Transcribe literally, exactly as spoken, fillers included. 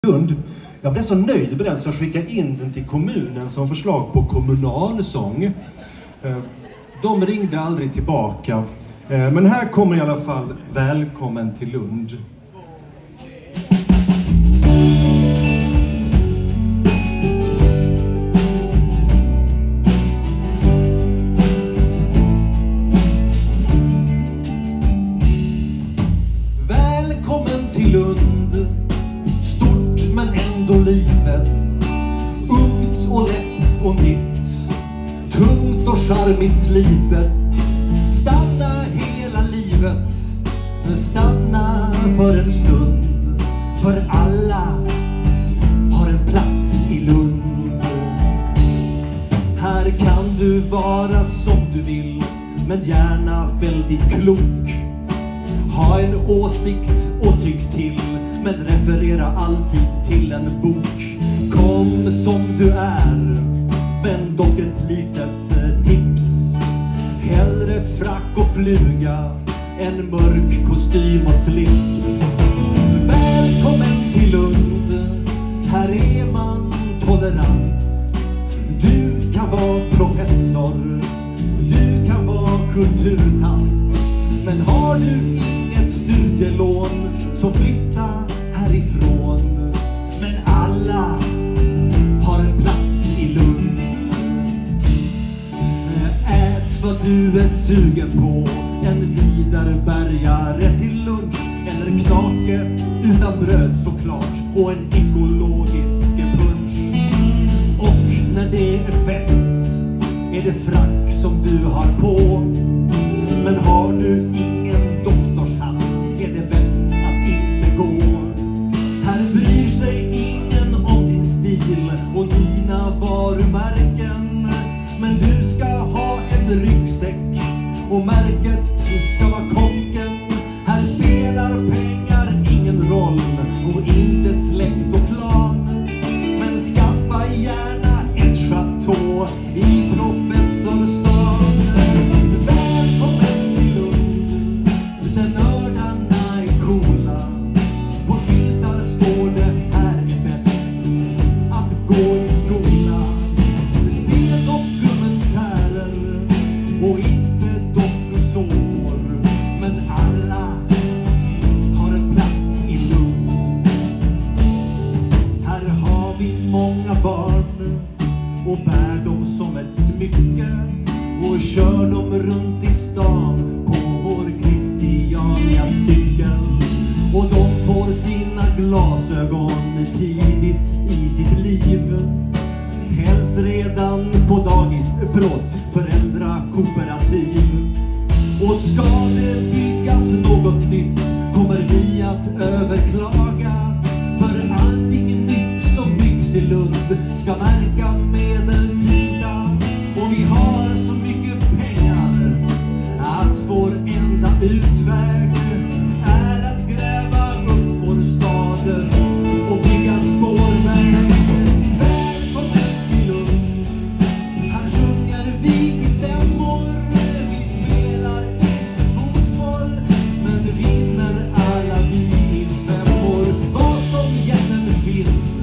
Lund. Jag blev så nöjd med den så jag skickade in den till kommunen som förslag på kommunalsång. De ringde aldrig tillbaka. Men här kommer i alla fall Välkommen till Lund. Välkommen till Lund. Stort men ändå litet. Ungt och lätt och nytt. Tungt och charmigt slitet. Stanna hela livet. Stanna för en stund. För alla har en plats i Lund. Här kan du vara som du vill, men gärna väldigt klok. Ha en åsikt och tyck till, men referera alltid till en bok. Kom som du är, men dock ett litet tips. Hellre frack och fluga än mörk kostym och slips. Välkommen till Lund, här är man tolerant. Du kan vara professor, du kan vara kulturtant. Men har du inget studielån så flytta härifrån. Men alla har en plats i Lund. Ät vad du är sugen på. En vidarbergare till lunch. Eller knake utan bröd såklart. Och en ekologisk punch. Och när det är fest är det frack som du har på. Men har du ingen doktorshatt är det bäst att inte gå. Här bryr sig ingen om din stil och dina varumärken. Men du ska ha en ryggsäck och märket ska vara konken. Här spelar pengar ingen roll och inte släkt och klan. Men skaffa gärna ett chateau i professorstad. Och bär dem som ett smycke och kör dem runt i stan på vår Christiania cykel. Och de får sina glasögon tidigt i sitt liv. Helst redan på dagis, förlåt, föräldrakooperativ. Och ska det byggas något nytt kommer vi att överklaga. För allting nytt som byggs i Lund ska verka medeltida. Och vi har så mycket pengar att vår enda utväg är att gräva upp vår stad och bygga spårväg. Välkommen till Lund. Här sjunger vi i stämmor. Vi spelar inte fotboll, men vinner alla vi i femmor. Vad som gett en film